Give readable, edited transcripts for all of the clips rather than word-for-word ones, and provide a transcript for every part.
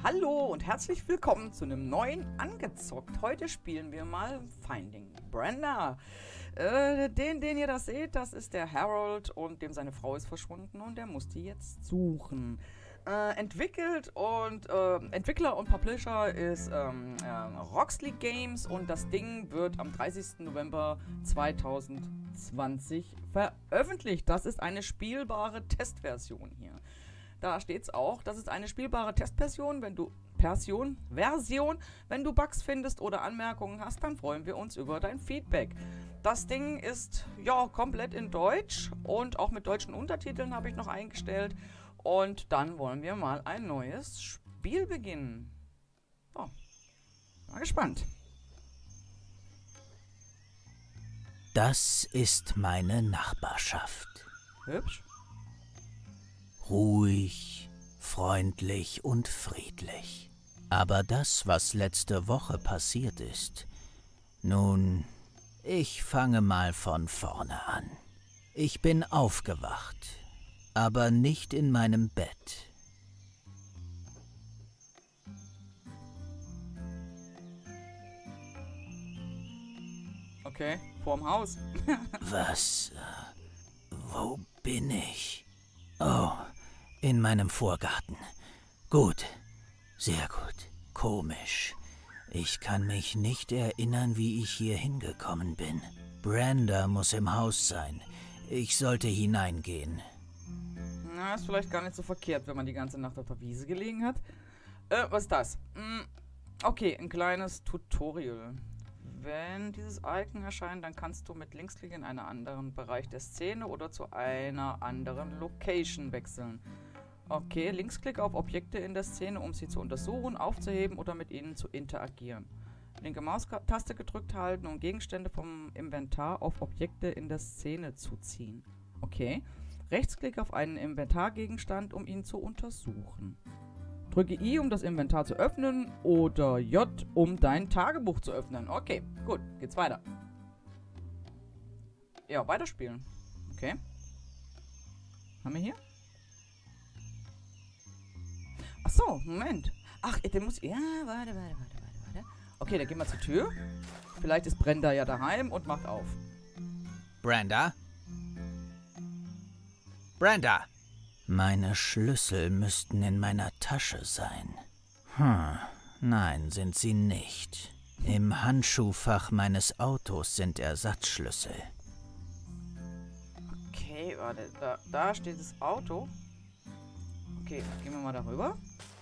Hallo und herzlich willkommen zu einem neuen Angezockt. Heute spielen wir mal Finding Brenda. Den ihr da seht, das ist der Harold und dem seine Frau ist verschwunden und der muss die jetzt suchen. Entwickler und Publisher ist Roxley Games und das Ding wird am 30. November 2020 veröffentlicht. Das ist eine spielbare Testversion hier. Da steht es auch, das ist eine spielbare Testversion. Wenn du wenn du Bugs findest oder Anmerkungen hast, dann freuen wir uns über dein Feedback. Das Ding ist ja komplett in Deutsch und auch mit deutschen Untertiteln habe ich noch eingestellt. Und dann wollen wir mal ein neues Spiel beginnen. So, mal gespannt. Das ist meine Nachbarschaft. Hübsch. Ruhig, freundlich und friedlich. Aber das, was letzte Woche passiert ist, nun, ich fange mal von vorne an. Ich bin aufgewacht, aber nicht in meinem Bett. Okay, vorm Haus. Was? Wo bin ich? Oh, in meinem Vorgarten. Gut, sehr gut. Komisch. Ich kann mich nicht erinnern, wie ich hier hingekommen bin. Brenda muss im Haus sein. Ich sollte hineingehen. Na, ist vielleicht gar nicht so verkehrt, wenn man die ganze Nacht auf der Wiese gelegen hat. Was ist das? Okay, ein kleines Tutorial. Wenn dieses Icon erscheint, dann kannst du mit Linksklick in einen anderen Bereich der Szene oder zu einer anderen Location wechseln. Okay, Linksklick auf Objekte in der Szene, um sie zu untersuchen, aufzuheben oder mit ihnen zu interagieren. Linke Maustaste gedrückt halten, um Gegenstände vom Inventar auf Objekte in der Szene zu ziehen. Okay. Rechtsklick auf einen Inventargegenstand, um ihn zu untersuchen. Drücke I, um das Inventar zu öffnen oder J, um dein Tagebuch zu öffnen. Okay, gut, geht's weiter. Ja, weiterspielen. Okay. Haben wir hier? Achso, Moment. Ach, der muss... Ja, warte. Okay, dann gehen wir zur Tür. Vielleicht ist Brenda ja daheim und macht auf. Brenda? Brenda! Meine Schlüssel müssten in meiner Tasche sein. Nein, sind sie nicht. Im Handschuhfach meines Autos sind Ersatzschlüssel. Okay, warte, da steht das Auto. Okay, gehen wir mal darüber.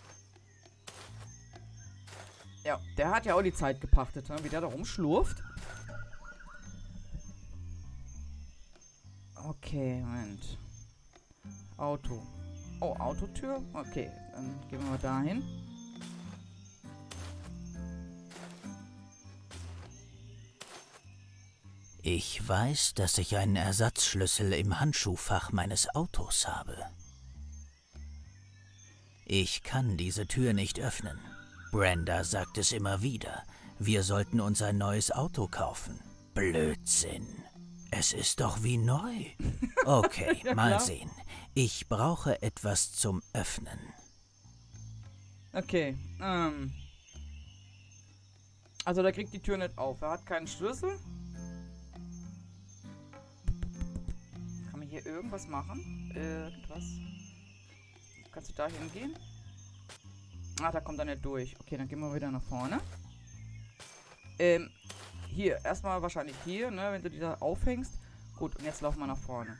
Ja, der hat ja auch die Zeit gepachtet, ne? Wie der da rumschlurft. Okay, Moment. Auto. Oh, Autotür? Okay, dann gehen wir mal dahin. Ich weiß, dass ich einen Ersatzschlüssel im Handschuhfach meines Autos habe. Ich kann diese Tür nicht öffnen. Brenda sagt es immer wieder. Wir sollten uns ein neues Auto kaufen. Blödsinn. Es ist doch wie neu. Okay, Ja, mal klar. sehen. Ich brauche etwas zum Öffnen. Okay, also der kriegt die Tür nicht auf. Er hat keinen Schlüssel. Kann man hier irgendwas machen? Irgendwas? Kannst du da hingehen? Ah, da kommt er nicht durch. Okay, dann gehen wir wieder nach vorne. Hier, erstmal wahrscheinlich hier, ne, wenn du die da aufhängst. Gut, und jetzt laufen wir nach vorne.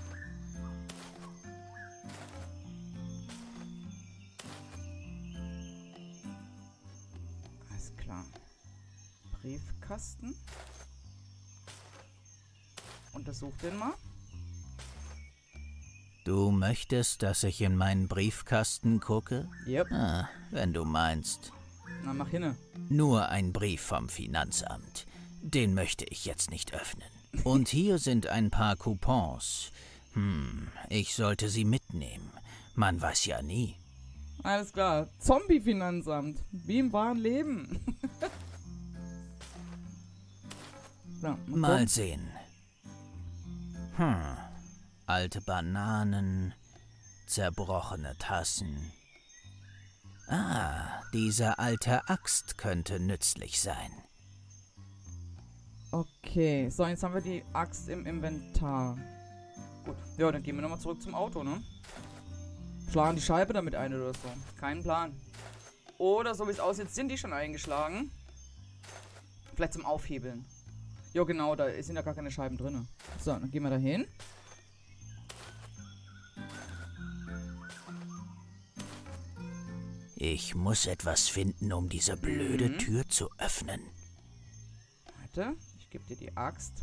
Alles klar. Briefkasten. Untersuch den mal. Du möchtest, dass ich in meinen Briefkasten gucke? Yep. Wenn du meinst. Na, mach hinne. Nur ein Brief vom Finanzamt. Den möchte ich jetzt nicht öffnen. Und hier sind ein paar Coupons. Ich sollte sie mitnehmen. Man weiß ja nie. Alles klar. Zombie-Finanzamt. Wie im wahren Leben. So, Mal gucken. sehen. Alte Bananen, zerbrochene Tassen. Ah, Diese alte Axt könnte nützlich sein. Okay, so, jetzt haben wir die Axt im Inventar. Gut, ja, dann gehen wir nochmal zurück zum Auto, ne? Schlagen die Scheibe damit ein oder so. Kein Plan. Oder so wie es aussieht, sind die schon eingeschlagen. Vielleicht zum Aufhebeln. Ja, genau, da sind ja gar keine Scheiben drin. So, dann gehen wir da hin. Ich muss etwas finden, um diese blöde Tür zu öffnen. Warte, ich gebe dir die Axt.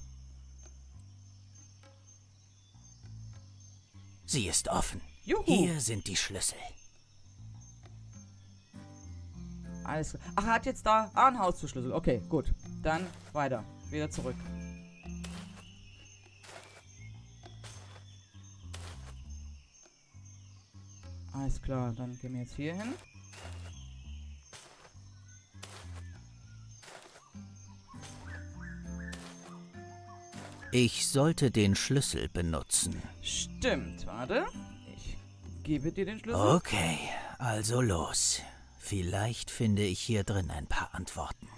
Sie ist offen. Juhu. Hier sind die Schlüssel. Alles klar. Ach, er hat jetzt da einen Haustürschlüssel. Okay, gut. Dann weiter. Wieder zurück. Alles klar, dann gehen wir jetzt hier hin. Ich sollte den Schlüssel benutzen. Stimmt, warte. Ich gebe dir den Schlüssel. Okay, also los. Vielleicht finde ich hier drin ein paar Antworten.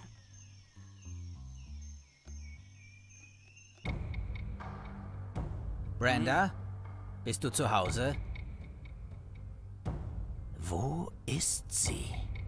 Brenda, bist du zu Hause? Wo ist sie?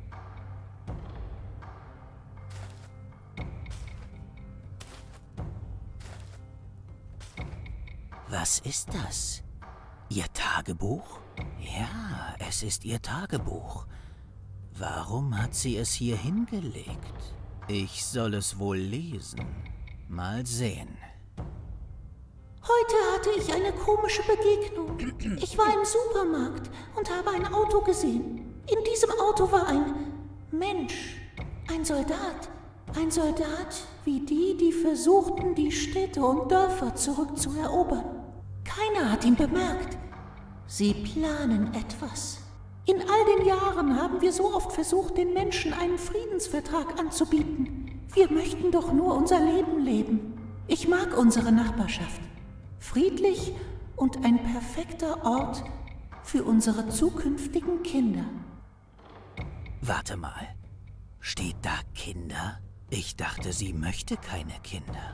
Was ist das? Ihr Tagebuch? Ja, es ist ihr Tagebuch. Warum hat sie es hier hingelegt? Ich soll es wohl lesen. Mal sehen. Heute hatte ich eine komische Begegnung. Ich war im Supermarkt und habe ein Auto gesehen. In diesem Auto war ein Mensch, ein Soldat. Ein Soldat wie die, die versuchten, die Städte und Dörfer zurückzuerobern. Keiner hat ihn bemerkt. Sie planen etwas. In all den Jahren haben wir so oft versucht, den Menschen einen Friedensvertrag anzubieten. Wir möchten doch nur unser Leben leben. Ich mag unsere Nachbarschaft. Friedlich und ein perfekter Ort für unsere zukünftigen Kinder. Warte mal. Steht da Kinder? Ich dachte, sie möchte keine Kinder.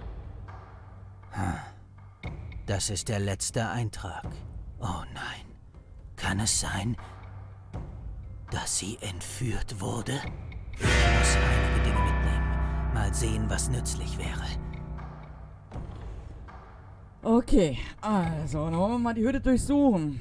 Das ist der letzte Eintrag. Oh nein. Kann es sein, dass sie entführt wurde? Ich muss einige Dinge mitnehmen. Mal sehen, was nützlich wäre. Okay, also, dann wollen wir mal die Hütte durchsuchen.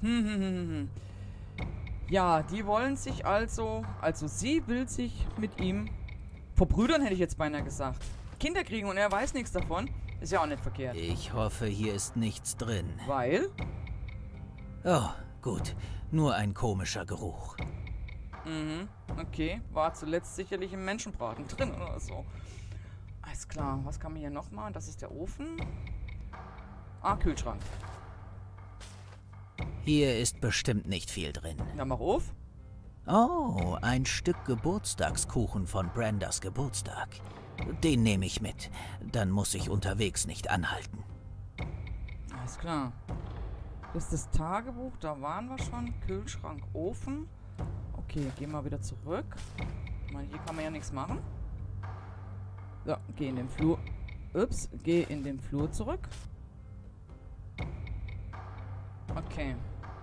Ja, die wollen sich also sie will sich mit ihm verbrüdern, hätte ich jetzt beinahe gesagt. Kinder kriegen und er weiß nichts davon. Ist ja auch nicht verkehrt. Ich hoffe, hier ist nichts drin. Weil? Oh, gut. Nur ein komischer Geruch. Okay. War zuletzt sicherlich im Menschenbraten drin oder so. Alles klar. Was kann man hier noch machen? Das ist der Ofen. Ah, Kühlschrank. Hier ist bestimmt nicht viel drin. Na, mach auf. Oh, ein Stück Geburtstagskuchen von Brendas Geburtstag. Den nehme ich mit. Dann muss ich unterwegs nicht anhalten. Alles klar. Das ist das Tagebuch. Da waren wir schon. Kühlschrank, Ofen. Okay, gehen wir wieder zurück. Ich meine, hier kann man ja nichts machen. So, geh in den Flur. Ups, geh in den Flur zurück. Okay.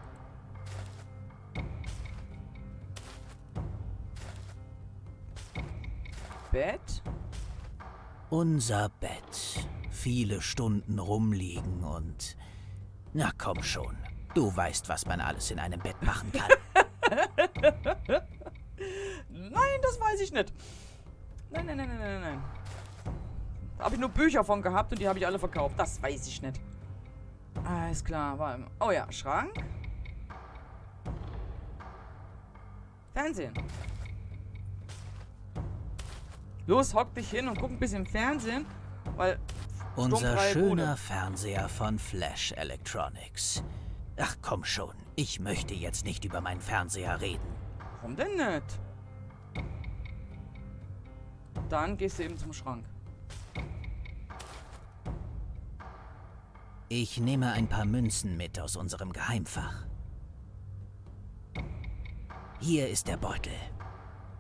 Bett. Unser Bett. Viele Stunden rumliegen und... Na komm schon. Du weißt, was man alles in einem Bett machen kann. Nein, das weiß ich nicht. Nein. Da habe ich nur Bücher von gehabt und die habe ich alle verkauft. Das weiß ich nicht. Alles klar. Oh ja, Schrank. Fernsehen. Los, hock dich hin und guck ein bisschen Fernsehen, weil... Unser schöner Fernseher von Flash Electronics. Ach komm schon, ich möchte jetzt nicht über meinen Fernseher reden. Warum denn nicht? Dann gehst du eben zum Schrank. Ich nehme ein paar Münzen mit aus unserem Geheimfach. Hier ist der Beutel.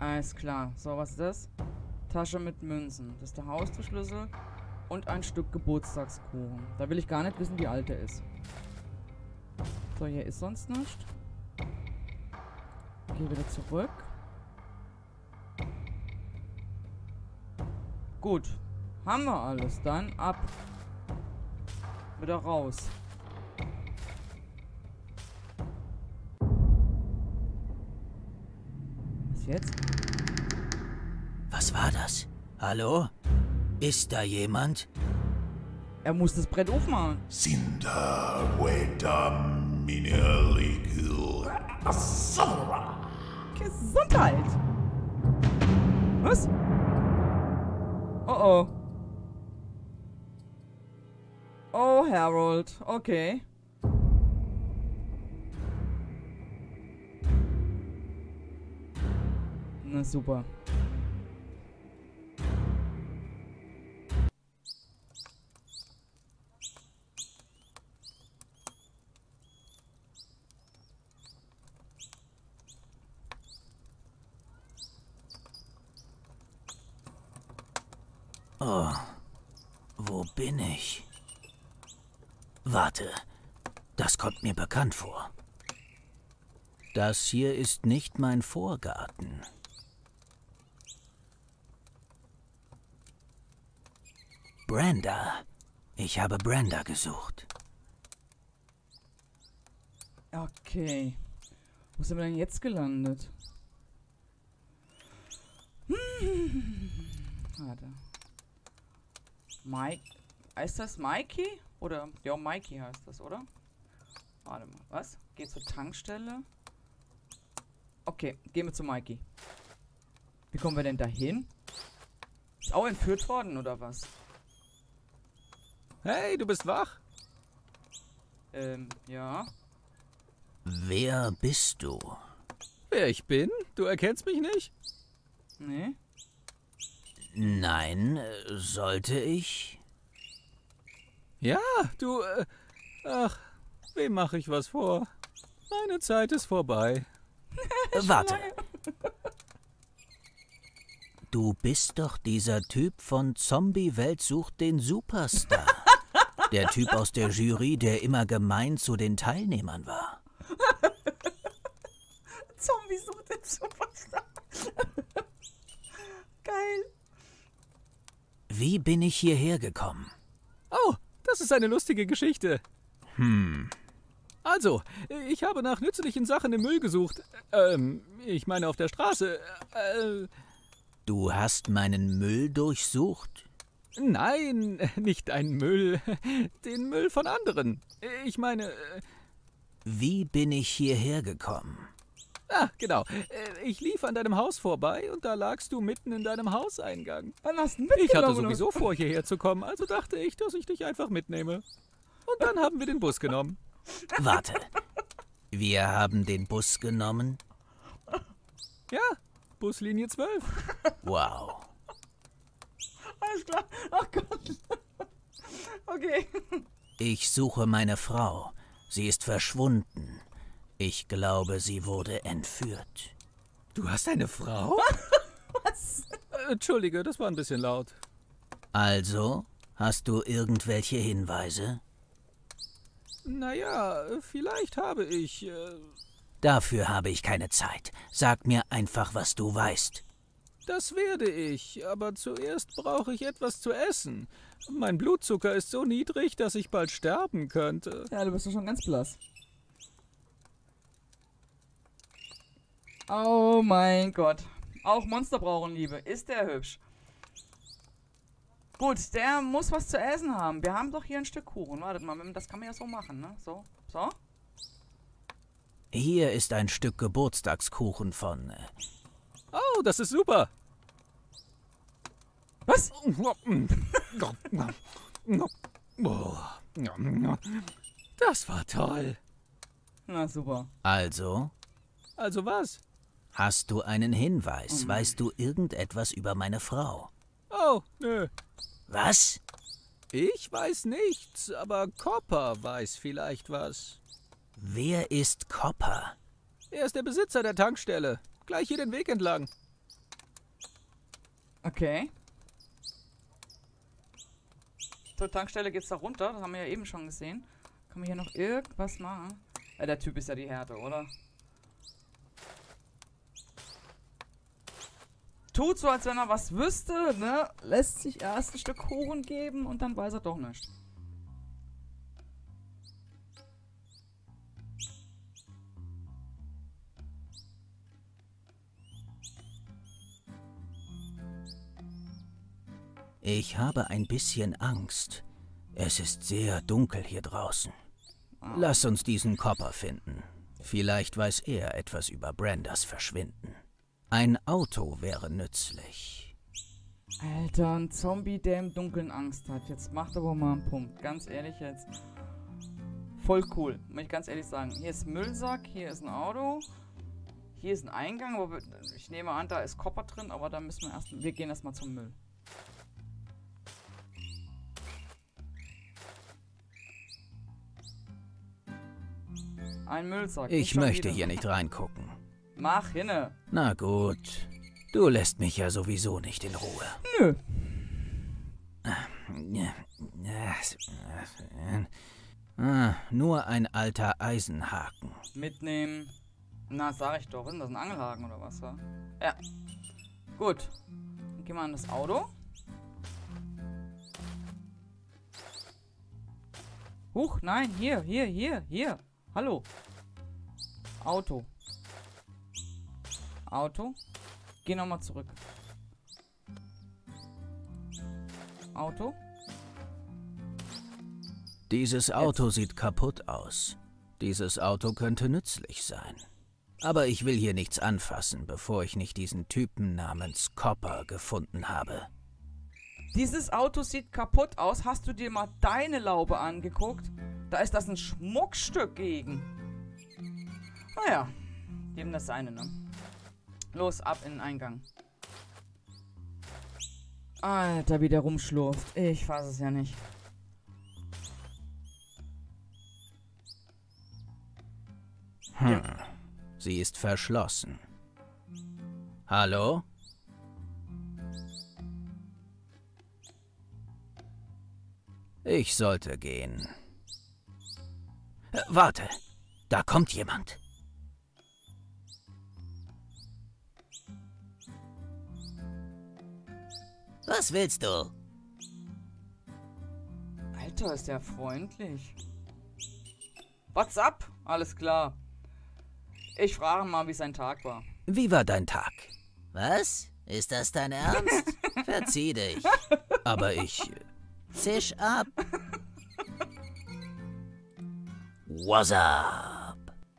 Alles klar. So, was ist das? Tasche mit Münzen. Das ist der Haustürschlüssel. Und ein Stück Geburtstagskuchen. Da will ich gar nicht wissen, wie alt er ist. So, hier ist sonst nichts. Geh wieder zurück. Gut. Haben wir alles. Dann ab. Wieder raus. Was jetzt? Was war das? Hallo? Ist da jemand? Er muss das Brett aufmachen. Sinda Weda Mineligil Asura. Gesundheit! Was? Oh oh. Oh, Harold. Okay. Na super. Oh, wo bin ich? Warte, das kommt mir bekannt vor. Das hier ist nicht mein Vorgarten. Brenda. Ich habe Brenda gesucht. Okay. Wo sind wir denn jetzt gelandet? Warte. Mike. Heißt das Mikey? Oder? Ja, Mikey heißt das, oder? Warte mal. Was? Geht zur Tankstelle? Okay, gehen wir zu Mikey. Wie kommen wir denn da hin? Ist auch entführt worden, oder was? Hey, du bist wach? Ja. Wer bist du? Wer ich bin? Du erkennst mich nicht? Nee? Nein, sollte ich? Ja, du, ach, wem mache ich was vor? Meine Zeit ist vorbei. Warte. Du bist doch dieser Typ von Zombie-Welt sucht den Superstar. Der Typ aus der Jury, der immer gemein zu den Teilnehmern war. Zombie sucht den Superstar. Geil. Wie bin ich hierher gekommen? Oh, das ist eine lustige Geschichte. Also, ich habe nach nützlichen Sachen im Müll gesucht. Ich meine auf der Straße. Du hast meinen Müll durchsucht? Nein, nicht einen Müll. Den Müll von anderen. Ich meine... Wie bin ich hierher gekommen? Ah, genau. Ich lief an deinem Haus vorbei und da lagst du mitten in deinem Hauseingang. Wann hast du Ich hatte mitgenommen? sowieso vor, hierher zu kommen, also dachte ich, dass ich dich einfach mitnehme. Und dann haben wir den Bus genommen. Warte. Wir haben den Bus genommen? Ja, Buslinie 12. Wow. Alles klar. Ach Gott. Okay. Ich suche meine Frau. Sie ist verschwunden. Ich glaube, sie wurde entführt. Du hast eine Frau? Was? Entschuldige, das war ein bisschen laut. Also, hast du irgendwelche Hinweise? Naja, vielleicht habe ich... Dafür habe ich keine Zeit. Sag mir einfach, was du weißt. Das werde ich, aber zuerst brauche ich etwas zu essen. Mein Blutzucker ist so niedrig, dass ich bald sterben könnte. Ja, du bist doch schon ganz blass. Oh mein Gott. Auch Monster brauchen Liebe. Ist der hübsch. Gut, der muss was zu essen haben. Wir haben doch hier ein Stück Kuchen. Wartet mal, das kann man ja so machen, ne? So, so. Hier ist ein Stück Geburtstagskuchen von... Oh, das ist super. Was? Das war toll. Na super. Also, Also was? hast du einen Hinweis? Weißt du irgendetwas über meine Frau? Oh, nö. Was? Ich weiß nichts, aber Copper weiß vielleicht was. Wer ist Copper? Er ist der Besitzer der Tankstelle. Gleich hier den Weg entlang. Okay. Zur Tankstelle geht's da runter. Das haben wir ja eben schon gesehen. Können wir hier noch irgendwas machen? Ja, der Typ ist ja die Härte, oder? Tut so, als wenn er was wüsste, ne? Lässt sich erst ein Stück Kuchen geben und dann weiß er doch nicht. Ich habe ein bisschen Angst. Es ist sehr dunkel hier draußen. Lass uns diesen Copper finden. Vielleicht weiß er etwas über Brandas Verschwinden. Ein Auto wäre nützlich. Alter, ein Zombie, der im Dunkeln Angst hat. Jetzt macht aber mal einen Punkt. Ganz ehrlich jetzt. Voll cool, muss ich ganz ehrlich sagen. Hier ist ein Müllsack, hier ist ein Auto. Hier ist ein Eingang, aber ich nehme an, da ist Copper drin, aber da müssen wir erst... Wir gehen erstmal zum Müll. Ein Müllsack. Ich möchte hier nicht reingucken. Mach hinne. Na gut. Du lässt mich ja sowieso nicht in Ruhe. Nö. Nur ein alter Eisenhaken. Mitnehmen. Na, sag ich doch. Ist das ein Angelhaken oder was? Ja. Ja. Gut. Dann gehen wir an das Auto. Huch, nein, hier. Hallo. Auto. Auto. Geh nochmal zurück. Auto. Dieses Auto sieht kaputt aus. Dieses Auto könnte nützlich sein. Aber ich will hier nichts anfassen, bevor ich nicht diesen Typen namens Copper gefunden habe. Dieses Auto sieht kaputt aus. Hast du dir mal deine Laube angeguckt? Da ist das ein Schmuckstück gegen. Naja, jedem das seine, ne? Los, ab in den Eingang. Alter, wie der rumschlurft. Ich fass es ja nicht. Sie ist verschlossen. Hallo? Ich sollte gehen. Warte, da kommt jemand. Was willst du? Alter, ist der freundlich. What's up? Alles klar. Ich frage mal, wie sein Tag war. Wie war dein Tag? Was? Ist das dein Ernst? Verzieh dich. Aber ich... Zisch ab. What's up?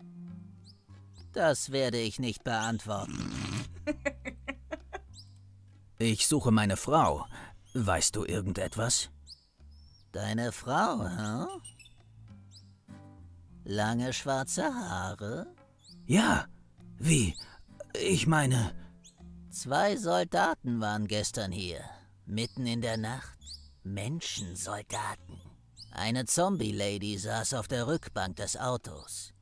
Das werde ich nicht beantworten. Ich suche meine Frau. Weißt du irgendetwas? Deine Frau, hm? Lange schwarze Haare? Ja. Wie? Ich meine... 2 Soldaten waren gestern hier. Mitten in der Nacht. Menschensoldaten. Eine Zombie-Lady saß auf der Rückbank des Autos.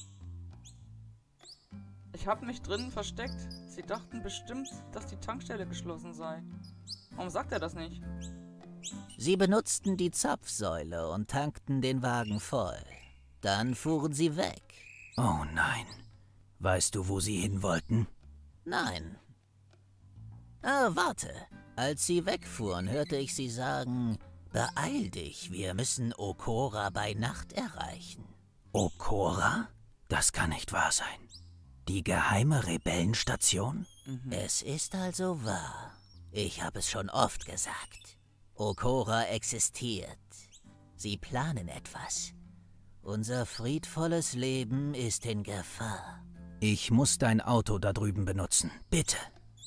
Ich habe mich drinnen versteckt. Sie dachten bestimmt, dass die Tankstelle geschlossen sei. Warum sagt er das nicht? Sie benutzten die Zapfsäule und tankten den Wagen voll. Dann fuhren sie weg. Oh nein. Weißt du, wo sie hin wollten? Nein. Warte. Als sie wegfuhren, hörte ich sie sagen, beeil dich, wir müssen Okora bei Nacht erreichen. Okora? Das kann nicht wahr sein. Die geheime Rebellenstation? Es ist also wahr. Ich habe es schon oft gesagt. Okora existiert. Sie planen etwas. Unser friedvolles Leben ist in Gefahr. Ich muss dein Auto da drüben benutzen. Bitte.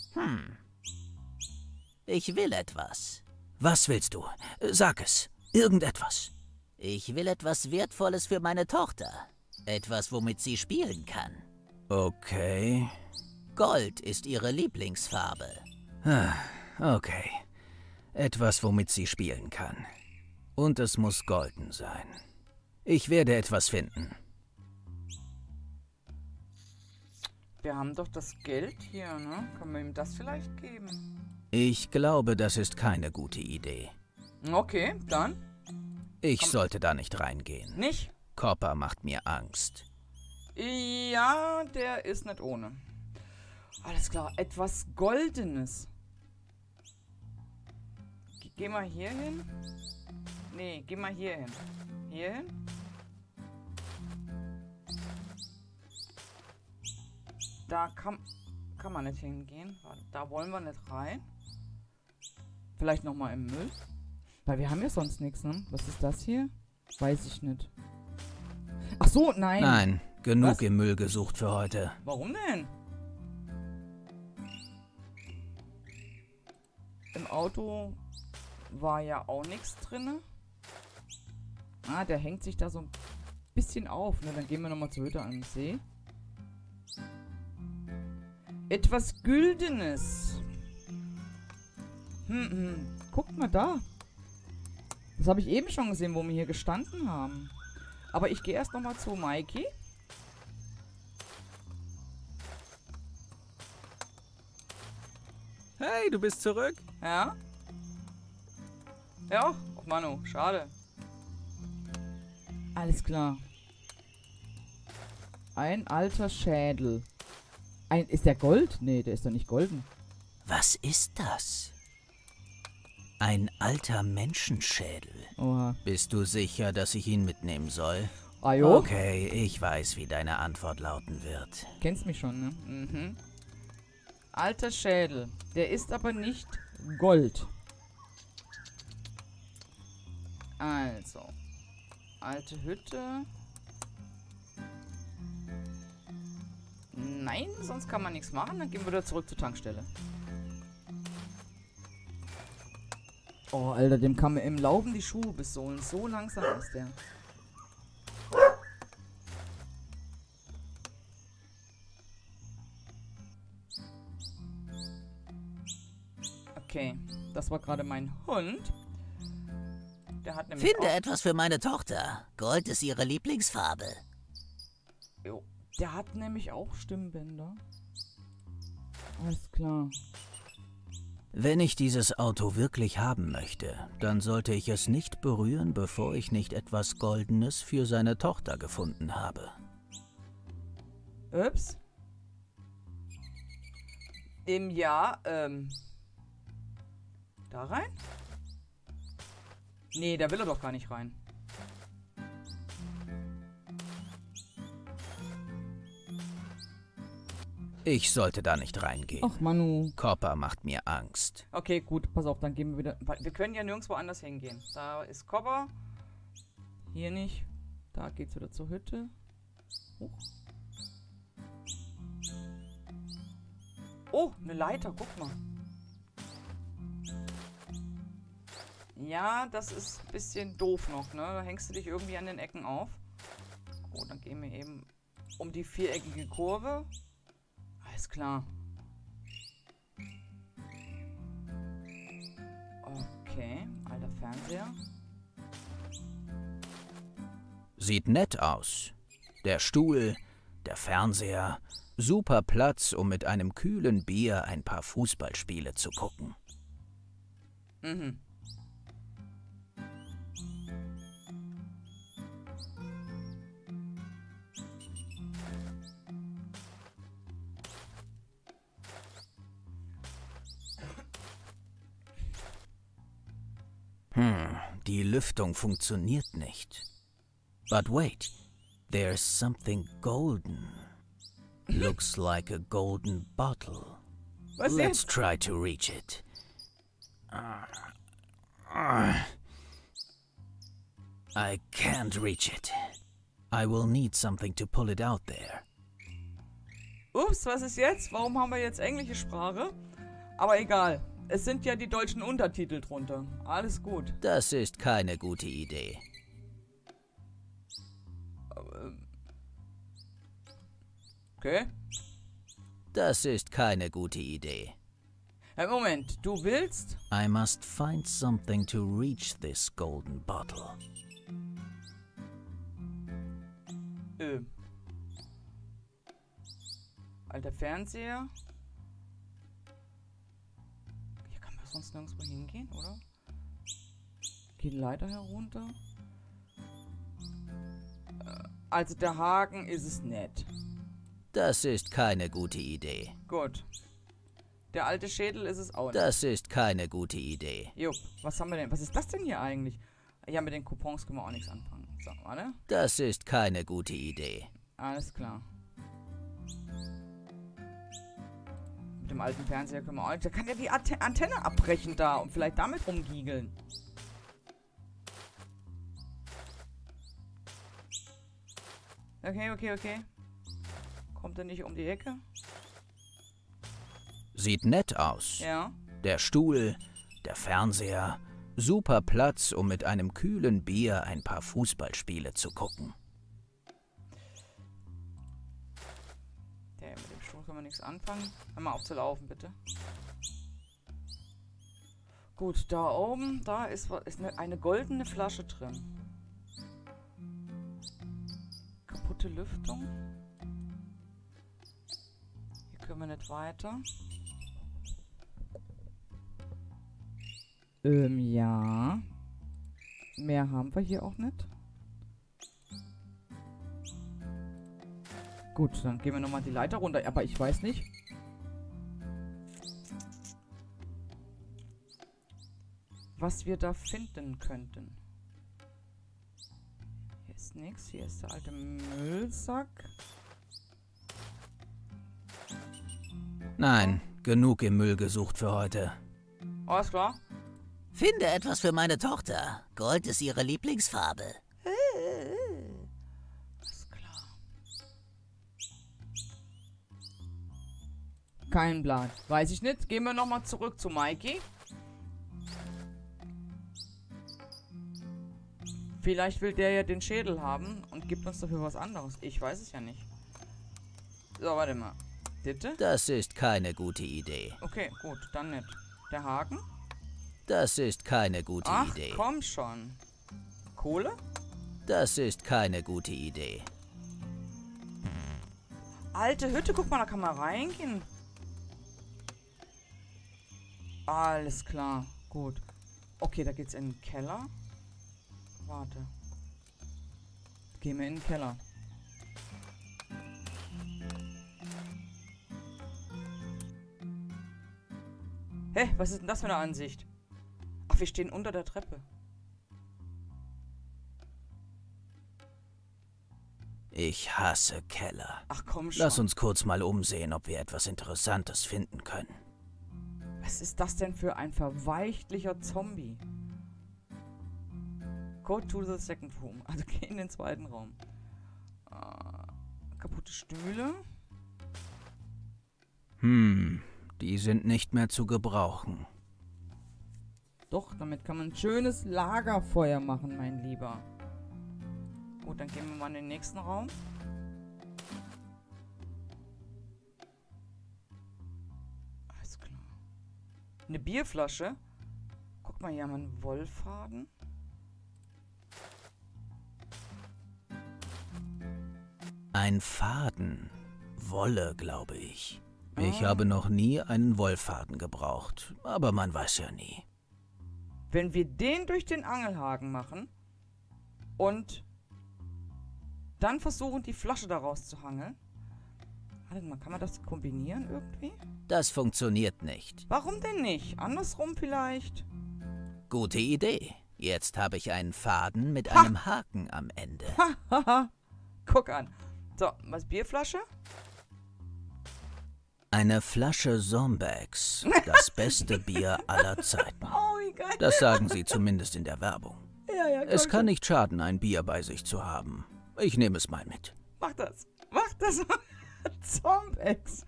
Ich will etwas. Was willst du? Sag es. Irgendetwas. Ich will etwas Wertvolles für meine Tochter. Etwas, womit sie spielen kann. Okay. Gold ist ihre Lieblingsfarbe. Okay. Etwas, womit sie spielen kann. Und es muss golden sein. Ich werde etwas finden. Wir haben doch das Geld hier, ne? Können wir ihm das vielleicht geben? Ich glaube, das ist keine gute Idee. Okay, dann. Ich sollte da nicht reingehen. Nicht? Copper macht mir Angst. Ja, der ist nicht ohne. Alles klar, etwas Goldenes. Geh mal hier hin. Nee, geh mal hier hin. Hier hin. Da kann man nicht hingehen. Da wollen wir nicht rein. Vielleicht nochmal im Müll. Weil wir haben ja sonst nichts, ne? Was ist das hier? Weiß ich nicht. Ach so, nein. Nein, genug Was? im Müll gesucht für heute. Warum denn? Im Auto war ja auch nichts drin. Ah, der hängt sich da so ein bisschen auf. Ne? Dann gehen wir nochmal zur Hütte am See. Etwas Güldenes. Guckt mal da. Das habe ich eben schon gesehen, wo wir hier gestanden haben. Aber ich gehe erst nochmal zu Mikey. Hey, du bist zurück? Ja? Ja? Och, Manu, schade. Alles klar. Ein alter Schädel. Ist der Gold? Nee, der ist doch nicht golden. Was ist das? Ein alter Menschenschädel. Oha. Bist du sicher, dass ich ihn mitnehmen soll? Ah jo? Okay, ich weiß, wie deine Antwort lauten wird. Kennst mich schon, ne? Mhm. Alter Schädel. Der ist aber nicht Gold. Also. Alte Hütte. Nein, sonst kann man nichts machen. Dann gehen wir wieder zurück zur Tankstelle. Oh, Alter, dem kann man im Laufen die Schuhe besohlen. So langsam ist der. Okay, das war gerade mein Hund. Der hat nämlich Finde etwas für meine Tochter. Gold ist ihre Lieblingsfarbe. Jo, der hat nämlich auch Stimmbänder. Alles klar. Wenn ich dieses Auto wirklich haben möchte, dann sollte ich es nicht berühren, bevor ich nicht etwas Goldenes für seine Tochter gefunden habe. Ups. Im Jahr, da rein? Nee, da will er doch gar nicht rein. Ich sollte da nicht reingehen. Ach, Manu. Copper macht mir Angst. Okay, gut, pass auf, dann gehen wir wieder. Wir können ja nirgendwo anders hingehen. Da ist Copper. Hier nicht. Da geht's wieder zur Hütte. Hoch. Oh, eine Leiter, guck mal. Ja, das ist ein bisschen doof noch, ne? Da hängst du dich irgendwie an den Ecken auf. Gut, dann gehen wir eben um die viereckige Kurve. Alles klar. Okay, alter Fernseher. Sieht nett aus. Der Stuhl, der Fernseher, super Platz, um mit einem kühlen Bier ein paar Fußballspiele zu gucken. Mhm. Die Lüftung funktioniert nicht. But wait, there's something golden. Looks like a golden bottle. Was Let's jetzt? try to reach it. I can't reach it. I will need something to pull it out there. Ups, was ist jetzt? Warum haben wir jetzt englische Sprache? Aber egal. Es sind ja die deutschen Untertitel drunter. Alles gut. Das ist keine gute Idee. Okay. Das ist keine gute Idee. Hey, Moment, du willst? I must find something to reach this golden bottle. Alter Fernseher. sonst nirgendwo hingehen, oder? Geht Leiter herunter. Also der Haken ist es nicht. Das ist keine gute Idee. Gut. Der alte Schädel ist es auch nicht. Das ist keine gute Idee. Jupp, was haben wir denn? Was ist das denn hier eigentlich? Ja, mit den Coupons können wir auch nichts anfangen. So, warte. Das ist keine gute Idee. Alles klar. Mit dem alten Fernseher können wir auch nicht. Da kann ja die Antenne abbrechen da und vielleicht damit rumgiegeln. Okay. Kommt er nicht um die Ecke? Sieht nett aus. Ja. Der Stuhl, der Fernseher, super Platz, um mit einem kühlen Bier ein paar Fußballspiele zu gucken. Der mit dem Stuhl können wir nichts anfangen. Hör mal auf zu laufen, bitte. Gut, da oben, da ist eine goldene Flasche drin. Kaputte Lüftung. Hier können wir nicht weiter. Ja. Mehr haben wir hier auch nicht. Gut, dann gehen wir nochmal die Leiter runter. Aber ich weiß nicht. Was wir da finden könnten. Hier ist nichts. Hier ist der alte Müllsack. Nein, genug im Müll gesucht für heute. Alles klar. Finde etwas für meine Tochter. Gold ist ihre Lieblingsfarbe. Alles klar. Kein Blatt. Weiß ich nicht. Gehen wir nochmal zurück zu Mikey. Vielleicht will der ja den Schädel haben und gibt uns dafür was anderes. Ich weiß es ja nicht. So, warte mal. Bitte? Das ist keine gute Idee. Okay, gut. Dann nicht. Der Haken? Das ist keine gute Ach, Idee. komm schon. Kohle? Das ist keine gute Idee. Alte Hütte, guck mal, da kann man reingehen. Alles klar, gut. Okay, da geht's in den Keller. Warte. Gehen wir in den Keller. Hä, was ist denn das für eine Ansicht? Ach, wir stehen unter der Treppe. Ich hasse Keller. Ach komm schon. Lass uns kurz mal umsehen, ob wir etwas Interessantes finden können. Was ist das denn für ein verweichtlicher Zombie? Go to the second room. Also geh in den zweiten Raum. Kaputte Stühle. Die sind nicht mehr zu gebrauchen. Doch, damit kann man ein schönes Lagerfeuer machen, mein Lieber. Gut, dann gehen wir mal in den nächsten Raum. Alles klar. Eine Bierflasche. Guck mal, hier haben wir einen Wollfaden. Ein Faden. Wolle, glaube ich. Ich habe noch nie einen Wollfaden gebraucht, aber man weiß ja nie. Wenn wir den durch den Angelhaken machen und dann versuchen, die Flasche daraus zu hangeln. Warte mal, kann man das kombinieren irgendwie? Das funktioniert nicht. Warum denn nicht? Andersrum vielleicht? Gute Idee. Jetzt habe ich einen Faden mit einem Haken am Ende. Hahaha. Guck an. So, was Bierflasche? Eine Flasche Zombex. Das beste Bier aller Zeiten. Oh, wie geil. Das sagen sie zumindest in der Werbung. Ja, Es komm kann schon. nicht schaden, ein Bier bei sich zu haben. Ich nehme es mal mit. Mach das. Mach das. Zombex.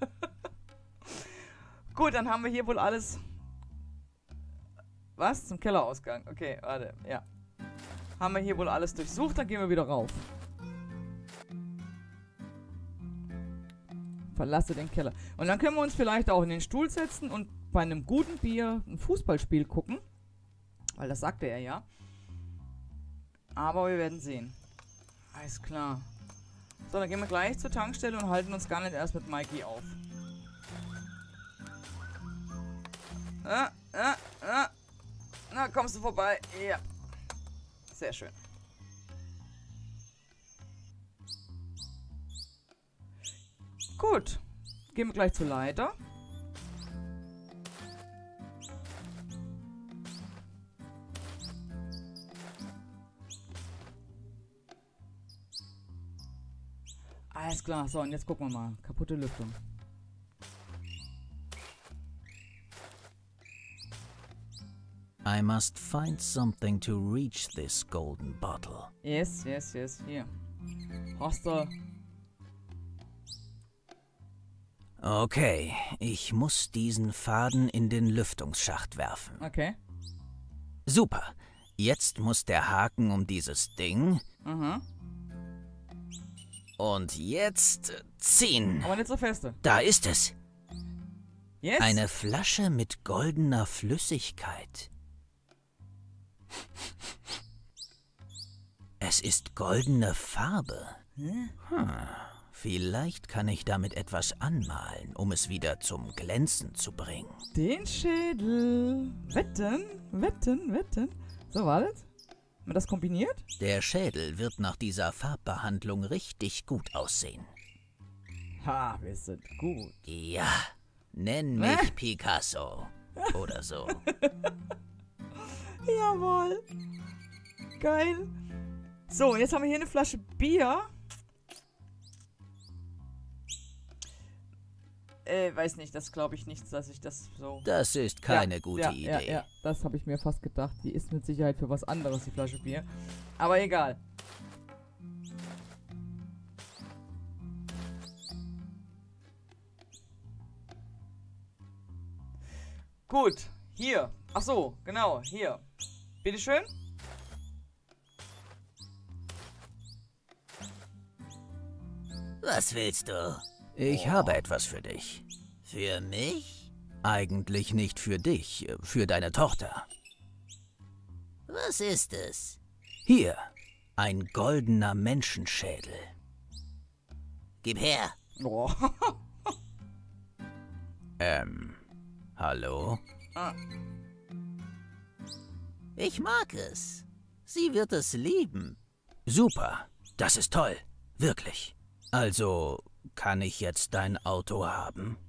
Gut, dann haben wir hier wohl alles. Was? Zum Kellerausgang. Okay, warte. Ja. Haben wir hier wohl alles durchsucht, dann gehen wir wieder rauf. Verlasse den Keller. Und dann können wir uns vielleicht auch in den Stuhl setzen und bei einem guten Bier ein Fußballspiel gucken. Weil das sagte er ja. Aber wir werden sehen. Alles klar. So, dann gehen wir gleich zur Tankstelle und halten uns gar nicht erst mit Mikey auf. Na, kommst du vorbei? Ja. Sehr schön. Gut. Gehen wir gleich zur Leiter. Alles klar. So, und jetzt gucken wir mal. Kaputte Lüftung. I must find something to reach this golden bottle. Yes, yes, yes. Hier. Hast du... Okay, ich muss diesen Faden in den Lüftungsschacht werfen. Okay. Super. Jetzt muss der Haken um dieses Ding. Aha. Und jetzt ziehen. Aber nicht so feste. Da ist es. Yes. Eine Flasche mit goldener Flüssigkeit. Es ist goldene Farbe. Vielleicht kann ich damit etwas anmalen, um es wieder zum Glänzen zu bringen. Den Schädel. Wetten, wetten, wetten. So, wartet. Haben wir das kombiniert? Der Schädel wird nach dieser Farbbehandlung richtig gut aussehen. Ha, wir sind gut. Ja, nenn mich Picasso. Oder so. Jawohl. Geil. So, jetzt haben wir hier eine Flasche Bier. Weiß nicht, das glaube ich nicht, dass ich das so... Das ist keine gute Idee. Ja, das habe ich mir fast gedacht. Die ist mit Sicherheit für was anderes, die Flasche Bier. Aber egal. Gut, hier. Ach so, genau, hier. Bitteschön. Was willst du? Ich habe etwas für dich. Für mich? Eigentlich nicht für dich, für deine Tochter. Was ist es? Hier, ein goldener Menschenschädel. Gib her. Oh. Hallo? Ah. Ich mag es. Sie wird es lieben. Super, das ist toll. Wirklich. Also, kann ich jetzt dein Auto haben?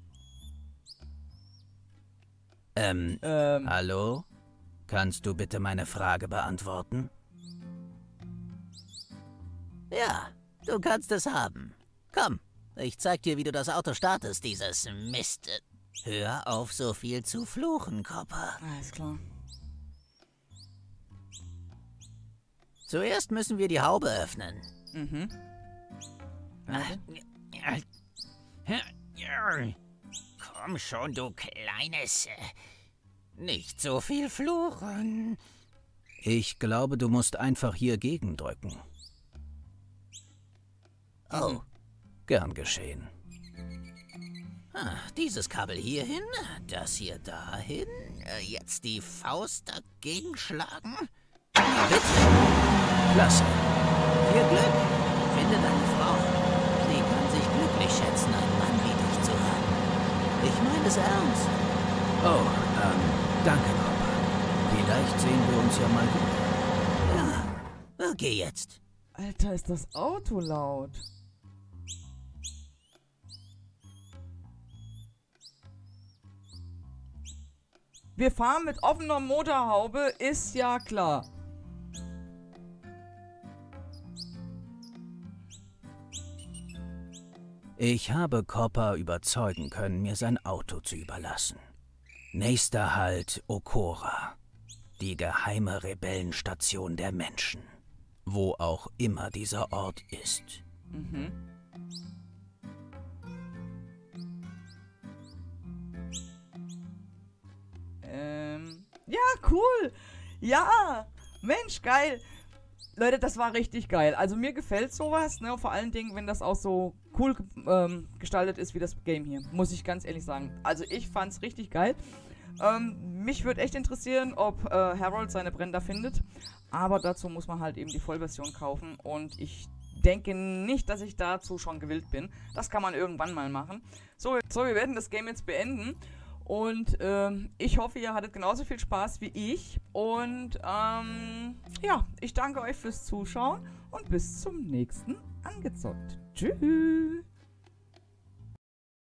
Hallo? Kannst du bitte meine Frage beantworten? Ja, du kannst es haben. Komm, ich zeig dir, wie du das Auto startest, dieses Mist. Hör auf, so viel zu fluchen, Copper. Alles klar. Zuerst müssen wir die Haube öffnen. Mhm. Komm schon, du Kleines. Nicht so viel fluchen. Ich glaube, du musst einfach hier gegendrücken. Oh, gern geschehen. Dieses Kabel hierhin, das hier dahin. Jetzt die Faust dagegen schlagen. Bitte. Klasse. Viel Glück. Finde deine Frau. Sie kann sich glücklich schätzen, einen Mann wie dich zu haben. Ich meine es ernst. Oh, danke, Copper. Vielleicht sehen wir uns ja mal wieder. Ja, geh jetzt. Alter, ist das Auto laut. Wir fahren mit offener Motorhaube, ist ja klar. Ich habe Copper überzeugen können, mir sein Auto zu überlassen. Nächster Halt Okora, die geheime Rebellenstation der Menschen, wo auch immer dieser Ort ist. Mhm. Ja, cool. Ja, Mensch, geil. Leute, das war richtig geil. Also mir gefällt sowas, ne? Vor allen Dingen, wenn das auch so cool gestaltet ist wie das Game hier. Muss ich ganz ehrlich sagen. Also ich fand's richtig geil. Mich würde echt interessieren, ob Harold seine Brenda findet. Aber dazu muss man halt eben die Vollversion kaufen. Und ich denke nicht, dass ich dazu schon gewillt bin. Das kann man irgendwann mal machen. So, wir werden das Game jetzt beenden. Und ich hoffe, ihr hattet genauso viel Spaß wie ich. Und ja, ich danke euch fürs Zuschauen und bis zum nächsten Angezockt. Tschüss.